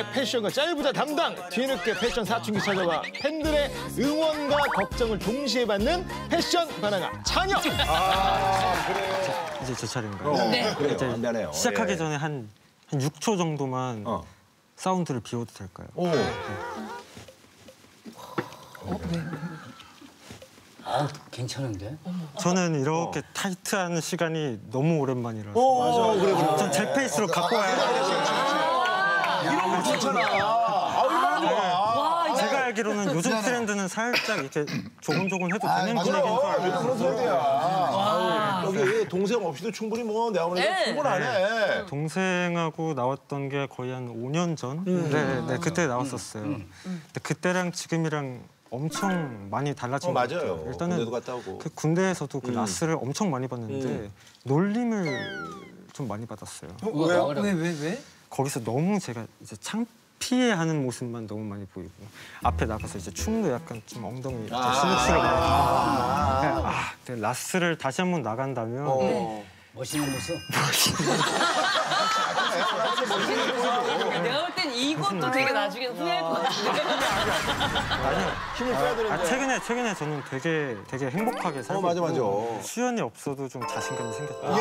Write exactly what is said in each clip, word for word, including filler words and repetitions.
팬들의 패션과 짤부자 담당, 뒤늦게 패션 사춘기 찾아와 팬들의 응원과 걱정을 동시에 받는 패션 바나나 찬혁. 아, 그래요. 이제 제 차례인가요? 네. 그래요. 이제 미안해요. 시작하기 예. 전에 한, 한 육 초 정도만 어. 사운드를 비워도 될까요? 오. 네. 어, 왜, 왜? 아, 괜찮은데? 저는 이렇게 어. 타이트한 시간이 너무 오랜만이라서. 오, 맞아. 그래, 그래. 전 제 페이스로 갖고 와야 돼요. 이런 거 좋잖아. 아, 얼마나 좋아. 제가 알기로는 요즘 트렌드는 살짝 이렇게 조곤조곤 해도 되는 분위기인 줄 알고. 그런 소리야. 여기 동생 없이도 충분히 뭐 내가 보는 게 충분하네. 동생하고 나왔던 게 거의 한 오 년 전? 음. 네, 네, 그때 나왔었어요. 음. 음. 근데 그때랑 지금이랑 엄청 많이 달라진 어, 것 맞아요. 같아요. 일단은 군대도 갔다 오고. 그 군대에서도 그 음. 라스를 엄청 많이 받는데 음. 놀림을 좀 많이 받았어요. 어, 왜요? 왜, 왜, 왜? 거기서 너무 제가 이제 창피해하는 모습만 너무 많이 보이고 앞에 나가서 이제 춤도 약간 좀 엉덩이 이렇게 스낵스를 많이 하고 아, 아, 라스를 다시 한번 나간다면 어. 네. 멋있는 모습? 내가 볼 땐 이것도 되게 나중에 후회할 것 같은데. 아니요. 힘을 빼야 되는데. 아, 최근에 최근에 저는 되게 되게 행복하게 살고 어, 맞아, 맞아. 있고 수연이 없어도 좀 자신감이 생겼다.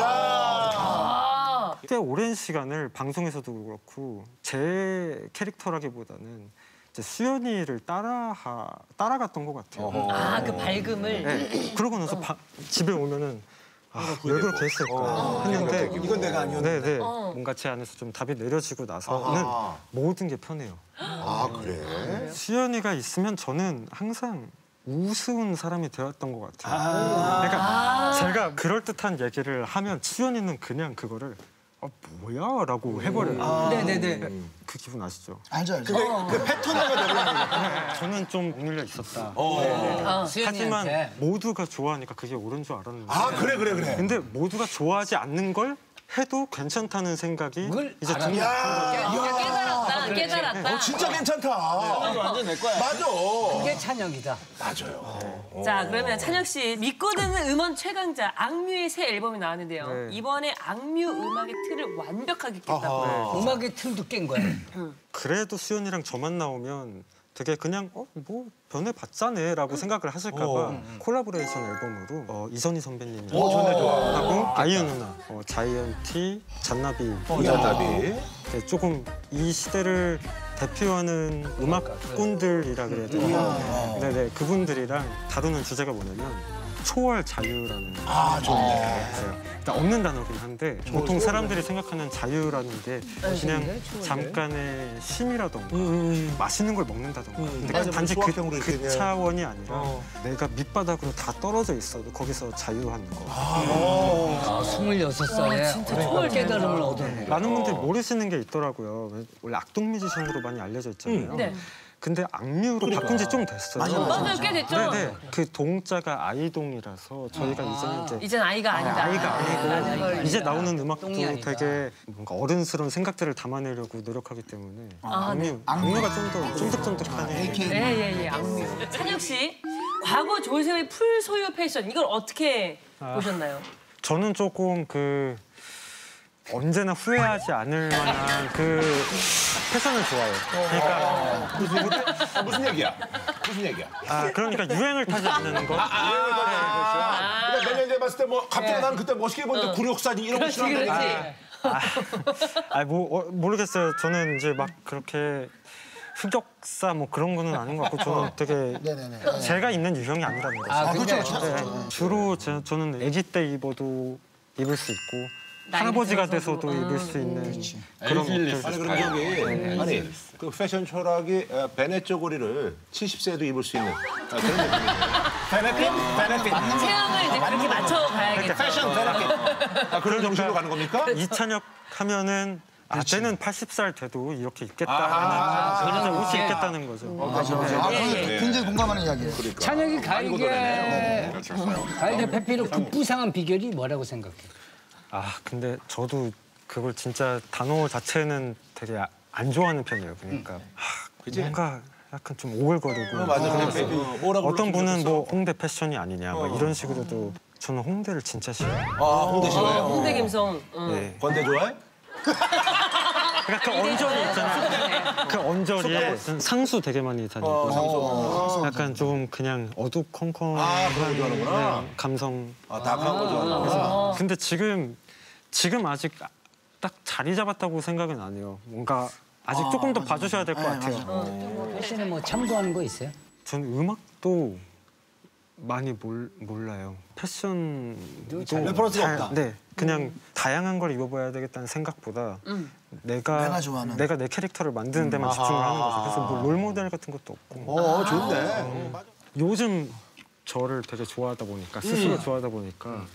야. 꽤 오랜 시간을 방송에서도 그렇고 제 캐릭터라기보다는 이제 수연이를 따라하 따라갔던 것 같아요. 아, 그 밝음을. 네. 그러고 나서 바, 집에 오면은 아, 왜 그렇게 했을까 어, 했는데 이건 내가 아니었는데. 네네. 어. 뭔가 제 안에서 좀 답이 내려지고 나서는 아하. 모든 게 편해요. 아, 그래? 수연이가 있으면 저는 항상 우스운 사람이 되었던 것 같아요. 아 그러니까 아 제가 그럴듯한 얘기를 하면 수연이는 그냥 그거를 아, 뭐야? 라고 해버려요. 아 네네네. 그 기분 아시죠? 알죠, 알죠. 그게 그 패턴화가 되버린 거죠. 네, 저는 좀 억눌려 있었다. 어. 어. 하지만 모두가 좋아하니까 그게 옳은 줄 알았는데 아, 그래, 그래, 그래. 근데 모두가 좋아하지 않는 걸 해도 괜찮다는 생각이 이제 좀 깨달았다, 깨달았다. 어, 진짜 괜찮다. 완전 내 거야. 맞아. 그게 찬혁이다. 맞아요. 자, 그러면 찬혁 씨 믿고 듣는 음원 최강자 악뮤의 새 앨범이 나왔는데요. 네. 이번에 악뮤 음악의 틀을 완벽하게 깼다고. 네. 음악의 틀도 깬 거야. 그래도 수연이랑 저만 나오면 되게 그냥 어 뭐 변해봤자네라고 생각을 하실까봐 어. 콜라보레이션 앨범으로 어, 이선희 선배님이 오, 좋네, 좋아. 하고 아이유 누나, 어, 자이언티, 잔나비 잔나비. 네, 조금 이 시대를 대표하는 음악꾼들이라 그래야 되나? 네네 그분들이랑 다루는 주제가 뭐냐면 초월 자유라는 아, 좋네. 있어요. 일단 없는 단어긴 한데 보통 사람들이 생각하는 자유라는 게 그냥 잠깐의 쉼이라던가 맛있는 걸 먹는다던가 근데 맞아, 단지 그, 소확행으로 그 이렇게 차원이 아니라 어. 내가 밑바닥으로 다 떨어져 있어도 거기서 자유하는 거. 아, 스물여섯 살에 진짜 초월 깨달음을 얻었네. 많은 분들이 모르시는 게 있더라고요. 원래 악동 뮤지션으로 많이 알려져 있잖아요. 네. 근데 악뮤로 바꾼 지 좀 됐어요. 맞아요, 꽤 됐죠? 네네. 그 동자가 아이동이라서 저희가 이제는 이제 이젠 아이가 아니다. 아이가 아니고 아이가 이제 나오는 음악도 똥이 아니다. 되게 뭔가 어른스러운 생각들을 담아내려고 노력하기 때문에 아, 악뮤, 악뮤가 좀 더 쫀득쫀득하니 예, 예, 예, 악뮤. 찬혁 씨, 과거 조세호의 풀 소유 패션 이걸 어떻게 아. 보셨나요? 저는 조금 그 언제나 후회하지 않을 만한 그 패션을 좋아해요. 그러니까 무슨, 무슨 얘기야? 무슨 얘기야? 아 그러니까 유행을 타지 않는 거. 아, 그러니까 몇 년 전에 봤을 때 뭐 갑자기 나는 그때 멋있게 입었는데 굴욕사진 이런 거 그렇지, 싫어한다. 그렇지. 아, 아, 뭐 어, 모르겠어요. 저는 이제 막 그렇게 흑역사 뭐 그런 거는 아닌 것 같고 저는 되게 네네네. 제가 입는 유형이 아니라는 거죠. 아, 그렇죠, 그렇죠. 그렇죠. 네, 주로 제, 저는 아기 때 입어도 입을 수 있고 할아버지가 돼서도 입을 수 있는 그런 옷들. 아니 그럼 저기 아니 그 패션 철학이 어, 베네 쪼고리를 칠십 세도 입을 수 있는 아, 그런 느낌이에요. 베네핏? 베네핏. 체형을 이제 그렇게 맞춰 가야겠죠. 패션 베네핏. 아, 그런 정신으로 가는 겁니까? 이찬혁 하면은 아, 때는 팔십 살 돼도 이렇게 입겠다 아, 하는 그런 옷이 있겠다는 거죠. 맞아, 맞아. 아, 그건 예, 예. 굉장히 공감하는 이야기예요. 찬혁이 가을계 가을계 페피로 급부상한 비결이 뭐라고 생각해? 아 근데 저도 그걸 진짜 단어 자체는 되게 아- 안 좋아하는 편이에요. 그러니까 하, 뭔가 약간 좀 오글거리고 어, 맞아. 그래서 근데 뭐라고 어떤 분은 그러셨어? 뭐 홍대 패션이 아니냐 막 이런 식으로도 저는 홍대를 진짜 싫어해요. 아, 홍대 싫어해요? 홍대 감성. 응. 네. 건대 좋아해? 그러니까 그 언저리 있잖아요. 그 언저리에 전 상수 되게 많이 다니고 어, 약간 좀 그냥 어두컴컴한 아, 그런 거 좋아하는구나. 네, 감성. 아, 다크한 거 좋아하는구나. 근데 지금 지금 아직 딱 자리 잡았다고 생각은 안 해요. 뭔가 아직 조금 더 봐주셔야 될 것 같아요. 패션에 뭐 참고하는 거 있어요? 전 음악도 많이 몰, 몰라요. 패션도 잘 레퍼런스가 없다. 네, 그냥 다양한 걸 입어봐야 되겠다는 생각보다 내가 내가 좋아하는. 내가 내 캐릭터를 만드는 데만 집중을 하는 거죠. 그래서 뭐 롤모델 같은 것도 없고 어, 좋네. 요즘 저를 되게 좋아하다 보니까 스스로 좋아하다 보니까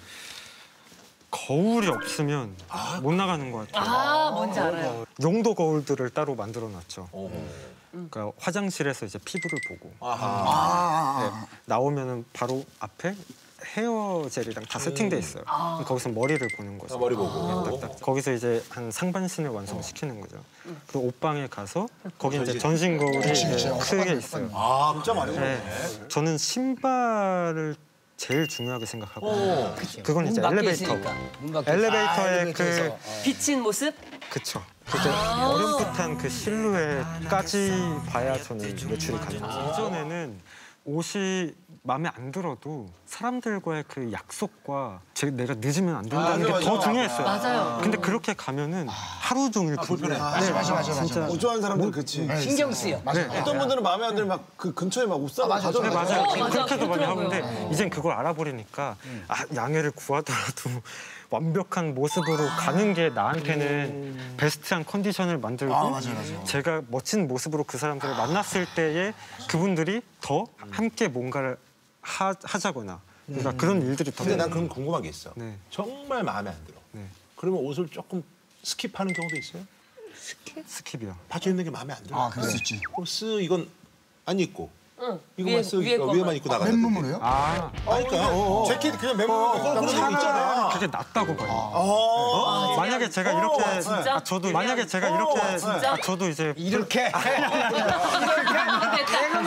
거울이 없으면 못 나가는 것 같아요. 아, 뭔지 알아요. 용도 거울들을 따로 만들어 놨죠. 그러니까 화장실에서 이제 피부를 보고 네, 나오면은 바로 앞에 헤어 젤이랑 다 세팅돼 있어요. 그럼 거기서 머리를 보는 거죠. 아, 머리 보고. 네, 딱, 딱. 거기서 이제 한 상반신을 완성시키는 거죠. 그 옷방에 가서 거기 이제 전신 거울이 이제 크게 있어요. 아, 진짜 많이 네, 저는 신발을 제일 중요하게 생각하고 그건 이제 문 밖에 엘리베이터. 있으니까. 문 밖에 엘리베이터의 그 엘리베이터에서. 비친 모습? 그쵸. 이제 어렴풋한 그 실루엣까지 봐야 저는 매출이 가능해요. 이전에는 옷이 마음에 안 들어도 사람들과의 그 약속과 제, 내가 늦으면 안 된다는 게 더 중요했어요. 맞아요. 근데 그렇게 가면은 하루 종일 불편해. 맞아, 맞아, 맞아, 진짜. 맞아. 우주한 사람들 그치. 신경 쓰여. 맞아. 어떤 분들은 마음에 안 들면 막 그 근처에 막 옷사고 맞아, 가져가요. 네, 맞아요. 어, 맞아. 그렇게도 많이 그렇더라고요. 하는데 이젠 그걸 알아버리니까 아, 양해를 구하더라도 완벽한 모습으로 가는 게 나한테는 베스트한 컨디션을 만들고 아, 맞아요, 맞아요. 제가 멋진 모습으로 그 사람들을 만났을 때에 그분들이 더 함께 뭔가를 하, 하자거나 그러니까 그런 일들이 더 근데 난 그럼 궁금한 게 있어. 네. 정말 마음에 안 들어. 네. 그러면 옷을 조금 스킵하는 경우도 있어요? 스킵이요. 바지 입는 게 마음에 안 들어. 아, 그럴 수 있지. 그럼 쓰 이건 안 입고 응. 이거만 쓰 위에 위에만 것만. 입고 나가는. 맨몸으로요? 아, 그러니까 어, 어. 재킷 그냥 맨몸으로 그런 거 있잖아. 그게 낫다고 봐요. 어. 만약에 제가 이렇게 진짜? 아, 저도 만약에 제가 이렇게 진짜? 아, 저도 이제 이렇게 내가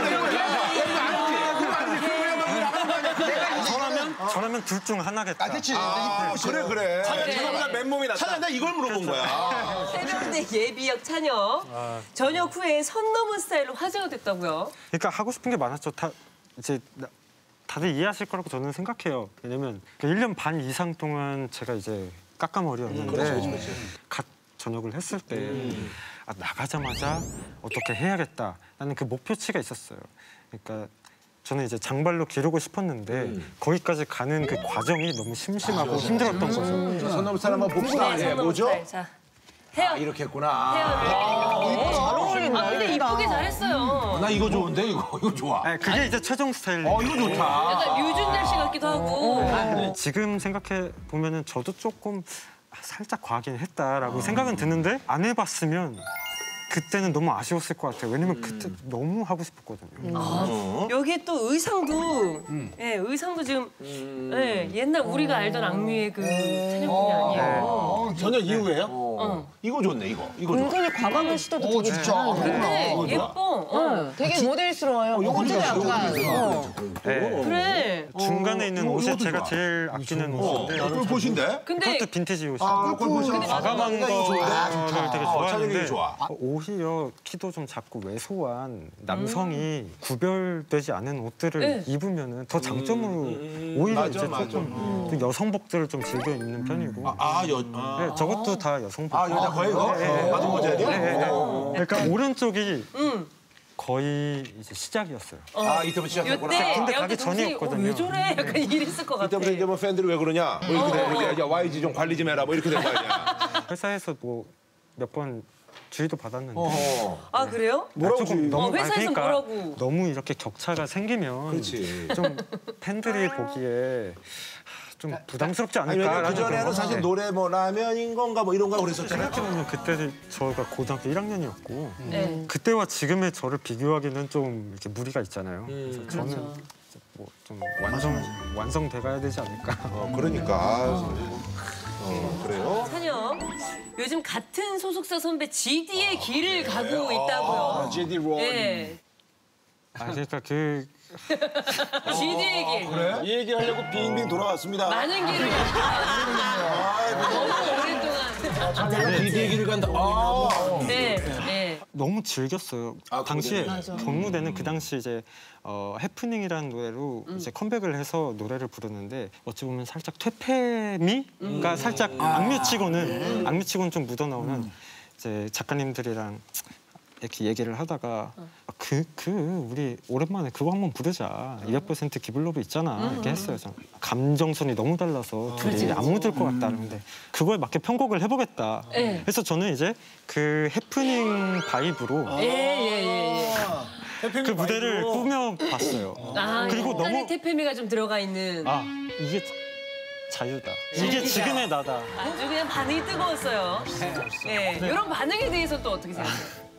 저라면 저라면 둘 중 하나겠다. 아, 그치. 아, 그래 그래. 저보다 맨몸이 낫다. 차라리 나 이걸 물어본 거야. 세명대 예비역 찬혁. 전역 후에 선 넘은 스타일로 화제가 됐다고요. 그러니까 하고 싶은 게 많았죠. 다 이제 나- 다들 이해하실 거라고 저는 생각해요. 왜냐면 일 년 반 이상 동안 제가 이제 깎아머리였는데 갓 전역을 했을 때 아, 나가자마자 어떻게 해야겠다라는 그 목표치가 있었어요. 그러니까 저는 이제 장발로 기르고 싶었는데 거기까지 가는 그 과정이 너무 심심하고 힘들었던 거죠. 손 넘은 사람 한번 봅시다. 네, 예, 선 넘은 뭐죠? 스타일. 자, 헤어. 아, 이렇게 했구나. 헤어를. 잘 어울린다. 아, 근데 이쁘게 잘했어요. 나 이거 좋은데 이거 이거 좋아. 네, 그게 이제 최종 스타일. 어 이거 좋다. 약간 류준열 씨 같기도 하고. 지금 생각해 보면은 저도 조금 살짝 과하긴 했다라고 생각은 드는데 안 해봤으면 그때는 너무 아쉬웠을 것 같아요. 왜냐면 그때 너무 하고 싶었거든요. 여기에 또 의상도, 예, 의상도 지금 예, 옛날 우리가 알던 악뮤의 그 찬혁군이 아니에요. 전혀 이후에요? 어. 이거 좋네 이거. 이거 좋아. 은근히 과감한 시도도 오, 되게 진짜. 잘하는데. 근데 예뻐. 어. 되게 모델스러워요. 호텔에 약간. 어. 네. 그래. 중간에 있는 이거- 옷이 이것도 제가 좋아. 제일 아끼는 어, 옷인데 그걸 보신데? 근데 그것도 빈티지 옷이에요. 아, 그걸 보신데? 과감한 이거 거를 좋은데? 되게 어, 찬혁이 좋아하는데 좋아. 어, 오히려 키도 좀 작고 왜소한 남성이 구별되지 않은 옷들을 네. 입으면 더 장점으로 오히려 맞아, 이제 맞아. 조금 또 여성복들을 좀 즐겨 입는 편이고 아, 여, 아, 네, 저것도 다 여성복. 아 여자 거의 이거? 어, 맞은 거지? 그러니까 오른쪽이 응. 거의 이제 시작이었어요. 아, 이때부터 시작했구나. 요때 군대 여기 가기 동생이, 전이었거든요. 어, 왜 저래? 약간 이랬을 것 같아. 이때부터 이제 뭐 팬들이 왜 그러냐? 뭐 이렇게 되는 거지. 야, 와이지 좀 관리 좀 해라. 뭐 이렇게 된 거 아니야? 회사에서 뭐 몇 번 주의도 받았는데 어. 아 그래요? 뭐라고 조금 너무 어, 회사에서 아니, 그러니까 뭐라고? 너무 이렇게 격차가 생기면 그렇지. 좀 팬들이 보기에 좀 부담스럽지 아니, 왜냐면 않을까라는 그전에는 그런 사실 거. 노래 뭐 라면인 건가 뭐 이런 거 그랬었잖아요. 생각해보면 그때 저가 고등학교 일 학년이었고 네. 그때와 지금의 저를 비교하기는 좀 이렇게 무리가 있잖아요. 음. 그래서 저는 그렇죠. 뭐 좀 완성 완성돼가야 되지 않을까. 어, 그러니까. 어, 그래요? 찬혁, 요즘 같은 소속사 선배 지디의 길을 가고 있다고요. 제디 로. 예. 아 그러니까 그 지디의 길. 그래? 이 얘기 하려고 빙빙 돌아왔습니다. 많은 길을 너무 오랫동안. 이 얘기를 간다. 아. 네, 네. 너무 즐겼어요. 아, 당시에 맞아. 경무대는 그 당시 이제 어, 해프닝이라는 노래로 음. 이제 컴백을 해서 노래를 부르는데 어찌 보면 살짝 퇴폐미가 살짝 악뮤치고는 악뮤치고는 좀 묻어 나오는 이제 작가님들이랑 이렇게 얘기를 하다가 그, 그 우리 오랜만에 그거 한번 부르자. 이백 퍼센트 기블러브 있잖아. 이렇게 했어요. 저는. 감정선이 너무 달라서 둘이 안 묻을 것 같다. 그런데 그거에 맞게 편곡을 해보겠다. 네. 그래서 저는 이제 그 해프닝 바이브로 예예예. 그 무대를 꾸며봤어요. 아 그리고 그리고 너무- 태페미가 좀 들어가 있는. 아 이게 자유다. 이게 지금의 나다. 아주 그냥 반응이 뜨거웠어요. 네. 이런 반응에 대해서 또 어떻게 생각해요?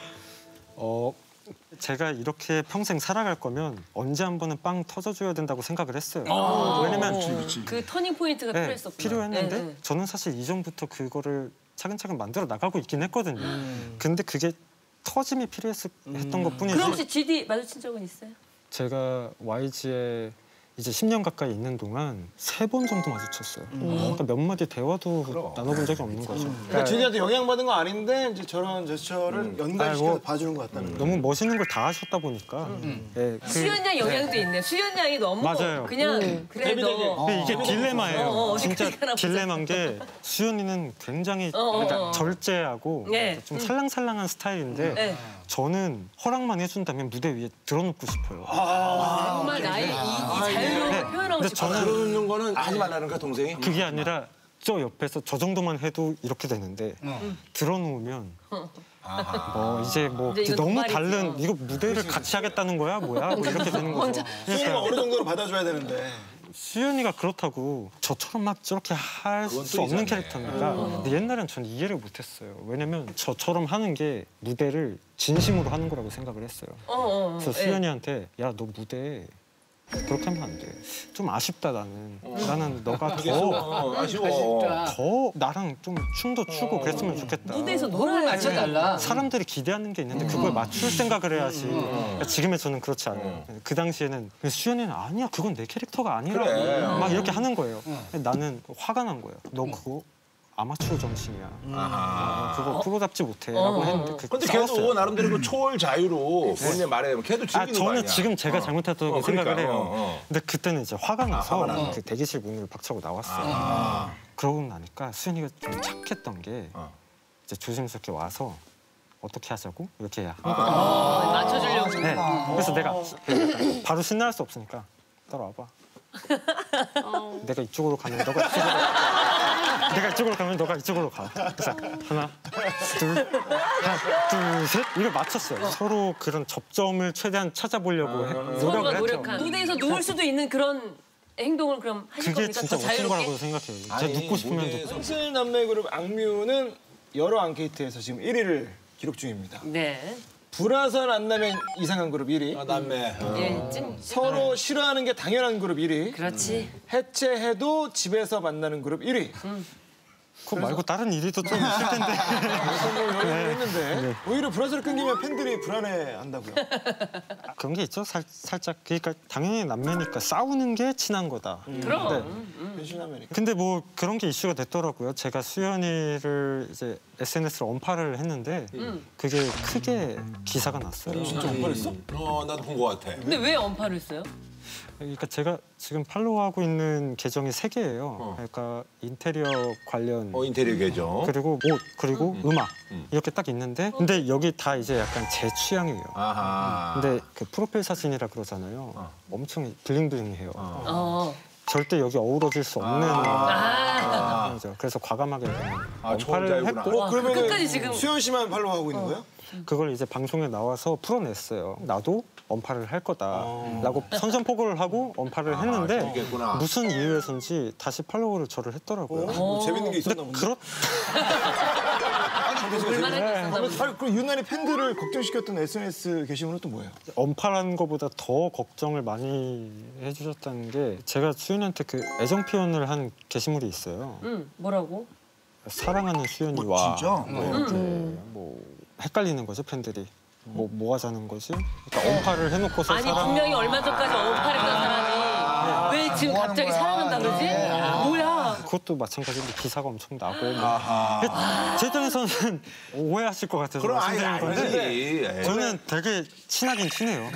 어 제가 이렇게 평생 살아갈 거면 언제 한 번은 빵 터져줘야 된다고 생각을 했어요. 왜냐면 그 터닝 포인트가 네, 필요했었구나. 필요했는데 네, 네. 저는 사실 이전부터 그거를 차근차근 만들어 나가고 있긴 했거든요. 근데 그게 터짐이 필요했던 것뿐이지. 그럼 혹시 지디 마주친 적은 있어요? 제가 와이지에 이제 십 년 가까이 있는 동안 세 번 정도 마주쳤어요. 그러니까 몇 마디 대화도 나눠본 적이 없는 거죠. 그러니까 주디한테 영향받은 거 아닌데 이제 저런 제스처를 연관시켜서 아이고. 봐주는 것 같다는 거예요. 너무 멋있는 걸 다 하셨다 보니까 예, 그- 수연 양 영향도 있네. 수연 양이 너무 맞아요. 그냥 그래도 근데 이게 딜레마예요. 어, 어, 어디 진짜 가나 보자. 딜레마인 게 수연이는 굉장히 어, 어, 그러니까 어. 절제하고 네. 좀 살랑살랑한 스타일인데 네. 저는 허락만 해준다면 무대 위에 들어눕고 싶어요. 정말 나의 이, 이 자유로운 네. 걸 표현하고 근데 싶어. 저는 들어놓는 거는 하지 말라는 거야, 동생이? 그게 아니라 저 옆에서 저 정도만 해도 이렇게 되는데 들어놓으면 뭐 이제 뭐 이제 이거 너무 노말이지. 다른 이거 무대를 같이 하겠다는 거야 뭐야 뭐 이렇게 되는 거죠. 수현이가 그러니까 어느 정도로 받아줘야 되는데. 수연이가 그렇다고 저처럼 막 저렇게 할 수 없는 캐릭터니까 근데 옛날엔 전 이해를 못했어요. 왜냐면 저처럼 하는 게 무대를 진심으로 하는 거라고 생각을 했어요. 어, 어, 어. 그래서 예. 수연이한테 야 너 무대 그렇게 하면 안 돼. 좀 아쉽다 나는. 나는 너가 더, 어, 아쉬워. 더 나랑 좀 춤도 추고 그랬으면 좋겠다. 무대에서 호흡을 놀아야 맞춰달라. 사람들이 기대하는 게 있는데 그걸 맞출 생각을 해야지. 그러니까 지금의 저는 그렇지 않아요. 그 당시에는 수연이는 아니야 그건 내 캐릭터가 아니라 그래. 막 이렇게 하는 거예요. 나는 화가 난 거예요. 너 그거 아마추어 정신이야. 아하. 그거 프로답지 못해라고 어. 했는데 그 근데 싸웠어요. 걔도 나름대로 그 초월 자유로 본인의 말에 걔도 아 즐기는 거 저는 아니야. 지금 제가 어. 잘못했다고 어, 생각을 그러니까, 해요. 어, 어. 근데 그때는 이제 화가 나서 화가 나서. 그 대기실 문을 박차고 나왔어요. 아. 그러고 나니까 수연이가 좀 착했던 게 어. 이제 조심스럽게 와서 어떻게 하자고 이렇게 한 아. 거예요. 어, 맞춰주려고. 네. 그래서 내가 바로 신나할 수 없으니까 따라와봐. 내가 이쪽으로 가면 너가 이쪽으로 가. 내가 이쪽으로 가면 너가 이쪽으로 가. 그래서 하나, 둘, 하나, 둘, 셋 이걸 맞췄어요. 서로 그런 접점을 최대한 찾아보려고 해, 서로가 노력을 했죠. 노력한. 무대에서 놓을 수도 있는 그런 행동을 그럼 하실 그게 겁니까? 진짜 더 멋진 자유롭게? 거라고 생각해요. 제가 아니, 눕고 싶으면 무대에서 눕고. 싱글 남매 그룹 악뮤는 여러 앙케이트에서 지금 일 위를 기록 중입니다. 네. 불화설 안 나면 이상한 그룹 일 위. 아, 남매. 어. 예, 찐. 서로 싫어하는 게 당연한 그룹 일 위. 그렇지. 해체해도 집에서 만나는 그룹 일 위. 그거 말고 다른 일이도 좀 있을 텐데. 선물 노래를 했는데 네. 오히려 불화설을 끊기면 팬들이 불안해한다고요. 그런 게 있죠. 살, 살짝 그러니까 당연히 남매니까 싸우는 게 친한 거다. 그럼. 변신하면니까. 근데 뭐 그런 게 이슈가 됐더라고요. 제가 수연이를 이제 에스엔에스로 언팔을 했는데 그게 크게 기사가 났어요. 진짜 언팔했어? 어, 나도 본 거 같아. 근데 왜 언팔을 했어요? 그러니까 제가 지금 팔로우하고 있는 계정이 세 개예요. 그러니까 인테리어 관련 어, 인테리어 계정. 그리고 옷 그리고 음. 악 이렇게 딱 있는데 근데 여기 다 이제 약간 제 취향이에요. 아하. 근데 그 프로필 사진이라 그러잖아요. 엄청 블링블링해요. 어. 절대 여기 어우러질 수 없는 아. 상황이죠. 그래서 과감하게 그냥 아, 언팔을 초혼자이구나. 했고 와, 그러면 끝까지 지금. 수현 씨만 팔로우하고 있는 거예요? 그걸 이제 방송에 나와서 풀어냈어요. 나도 언팔을 할 거다라고 선전포고를 하고 언팔을 했는데 재밌겠구나. 무슨 이유에선지 다시 팔로우를 저를 했더라고요. 뭐 재밌는 게 있었나 근데 본데. 그렇 얼마나 했었나 보지. 아니, 그 유난히 팬들을 걱정시켰던 에스엔에스 게시물은 또 뭐예요? 언팔한 것보다 더 걱정을 많이 해주셨다는 게 제가 수연이한테 그 애정 표현을 한 게시물이 있어요. 응, 뭐라고? 사랑하는 수연이와 진짜? 뭐 이렇게 뭐 헷갈리는 거죠 팬들이. 뭐, 뭐 하자는 거지? 그러니까 언팔을 해놓고서 아니 사랑... 분명히 얼마 전까지 언팔했던 사람이 왜 지금 뭐 하는 갑자기 거야? 사랑한다 그러지? 뭐야? 그것도 마찬가지로 기사가 엄청 나고. 뭐. 제 입장에서는 오해하실 것 같아서 그럼 아니, 말씀드리는 건데 아니지. 저는 되게 친하긴 친해요.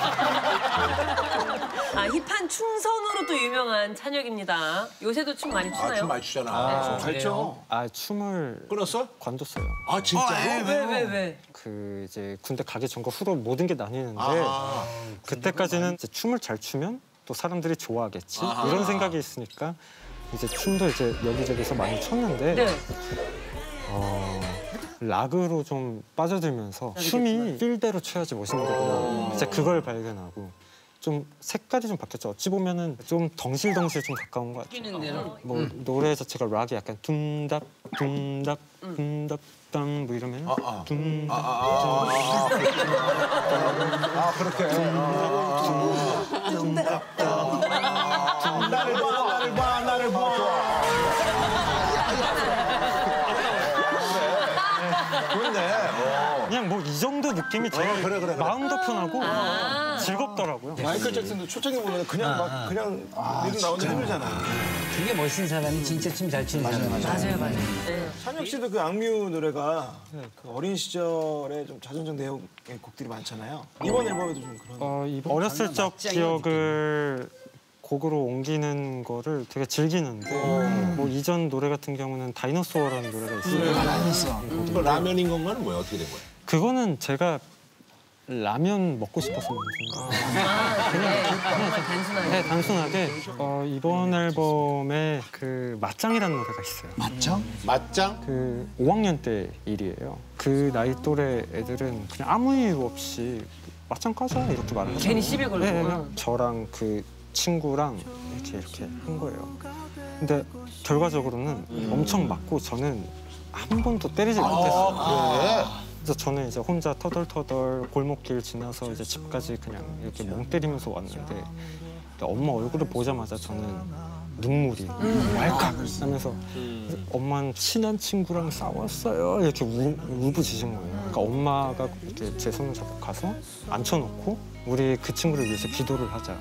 아, 힙한 춤선으로 또 유명한 찬혁입니다. 요새도 춤 많이 추나요? 아, 춤 많이 추잖아. 잘 춰. 아 춤을 끊었어? 관뒀어요. 아, 진짜? 왜, 왜, 왜? 그 이제 군대 가기 전과 후로 모든 게 나뉘는데 아. 그때까지는 이제 춤을 잘 추면 또 사람들이 좋아하겠지 이런 생각이 있으니까 이제 춤도 이제 여기저기서 많이 췄는데 네. 어, 락으로 좀 빠져들면서 춤이 필대로 춰야지 멋있는 거구나. 이제 그걸 발견하고 좀 색깔이 좀 바뀌었죠. 어찌 보면은 좀 덩실덩실 좀 가까운 것 같아요. 뛰는 대로. 뭐 노래 자체가 락이 약간 둠답 둠답 둠답 땅 뭐 이러면 아, 아. 둠답 아, 아, 아, 아, 그렇게. 나를 봐, 나를 봐, 나를 봐. 좋네. 어. 그냥 뭐 이 정도 느낌이 제일 그래, 그래, 그래. 마음도 편하고 아. 즐겁더라고요. 마이클 잭슨도 초창기 보면 그냥 막 그냥 리듬 나오는데 힘들잖아. 되게 멋있는 사람이 진짜 춤 잘 추는 사람. 맞아요, 맞아요. 네. 찬혁 씨도 그 악뮤 노래가 그 어린 시절에 좀 자전적 내용의 곡들이 많잖아요. 이번 앨범에도 좀 그런. 어, 이번 어렸을 적 기억을 곡으로 옮기는 거를 되게 즐기는데 뭐 이전 노래 같은 경우는 다이너소어라는 노래가 있어요. 그 라면인 건가는 뭐야? 어떻게 된 거야? 그거는 제가 라면 먹고 싶어서 만든 거예요. 아, 네. 정말 단순하게. 네, 단순하게 어, 이번 앨범에 그 맞짱이라는 노래가 있어요. 맞죠? 맞짱? 그 오 학년 때 일이에요. 그 나이 또래 애들은 그냥 아무 이유 없이 맞짱 까자 이렇게 말을 해요. 괜히 시비 걸고. 네, 그냥 저랑 그 친구랑 이렇게 이렇게 한 거예요. 근데 결과적으로는 엄청 맞고 저는 한 번도 때리지 못했어요. 그래서 저는 이제 혼자 터덜터덜 골목길 지나서 이제 집까지 그냥 이렇게 멍 때리면서 왔는데 근데 엄마 얼굴을 보자마자 저는 눈물이 왈칵 하면서 엄마는 친한 친구랑 싸웠어요 이렇게 우, 울부짖은 거예요. 그러니까 엄마가 이렇게 제 손을 잡고 가서 앉혀놓고 우리 그 친구를 위해서 기도를 하자.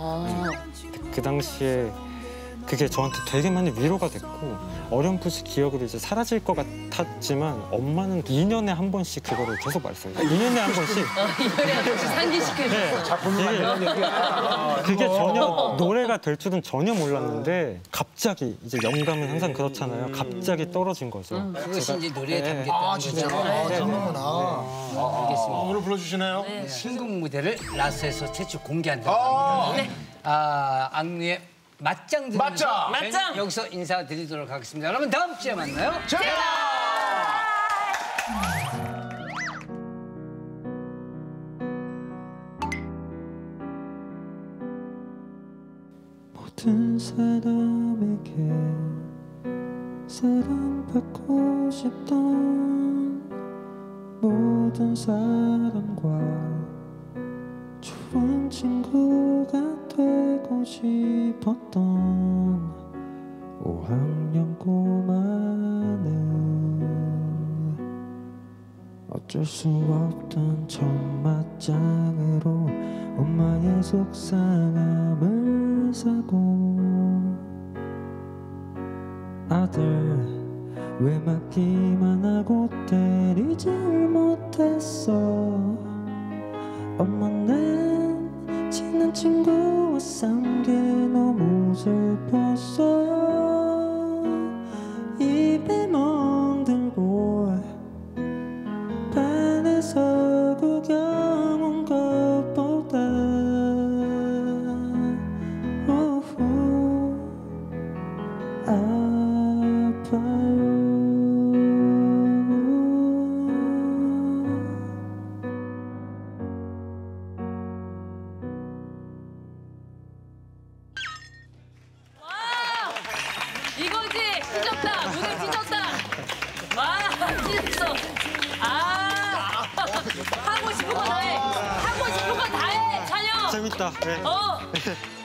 그 당시에 그게 저한테 되게 많이 위로가 됐고 어렴풋이 기억으로 이제 사라질 것 같았지만 엄마는 이 년에 한 번씩 그거를 계속 말했어요. 이 년에 한 번씩. 이번에 혹시 상기시켜주고. 작품을 만드는 얘기야. 그게 전혀 노래가 될 줄은 전혀 몰랐는데 갑자기 이제 영감은 항상 그렇잖아요. 갑자기 떨어진 거죠. 그것이 이제 노래에 네. 담겼다는 아, 진짜? 거죠. 아, 그런구나. 알겠습니다. 오늘 불러주시나요? 신곡 무대를 라스에서 최초 공개한다고 합니다. 아, 악뮤의 맞짱 들으면서 맞짱! 저희는 맞짱! 여기서 인사드리도록 하겠습니다. 여러분 다음 주에 만나요. 모든 사람에게 사랑받고 싶던 모든 사람과 좋은 친구가 되고 싶었던 오 학년 꼬마는 어쩔 수 없던 첫 맞짱으로 엄마의 속상함을 사고 아들 왜 맞기만 하고 때리질 못했어 엄마는 친한 친구와 싸운 게 너무 슬펐어요 입에 멍들고 반에서 구경 온 것보다 우후 아파요 이거지! 찢었다! 무대 찢었다! 와, 찢었어! 아! 하고 싶은 거 다 해! 하고 싶은 거 다 해! 찬영! 재밌다. 네. 어!